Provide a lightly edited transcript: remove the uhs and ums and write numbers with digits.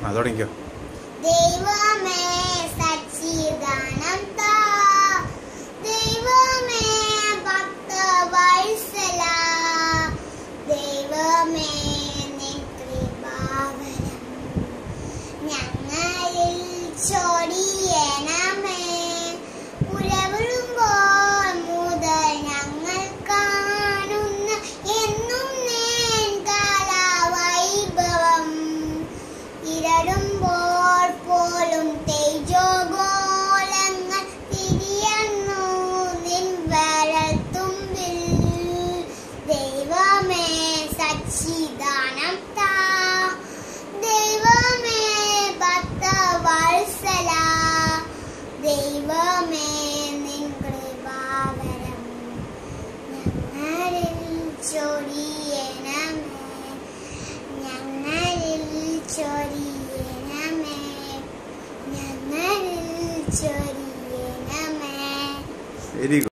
തുടങ്ങിക്കോ. ദൈവമേ സച്ചിദാനം താ, ദൈവമേ ഭക്തവത്സല, ദൈവമേ നിൻ കൃപാവരം ഞങ്ങളിൽ ചൊരിയണമേ. പുലരുമ്പോൾ മുതൽ ഞങ്ങൾ കാണുന്ന എന്നും നേൻകാലവൈഭവം, ഇരടുമ്പോൾ പോലും തേജോഗോളങ്ങൾ തിരിയുന്നു നിൻ വിരൽത്തുമ്പിൽ. ദൈവമേ സച്ചിദാനം താ, ദൈവമേ ഭക്തവത്സല, ദൈവമേ നിൻ കൃപാവരം ഞങ്ങളിൽ ചൊരിയണമേ, ഞങ്ങളിൽ ചൊരിയണമേ, ഞങ്ങളിൽ ചൊരിയണമേ. Very good.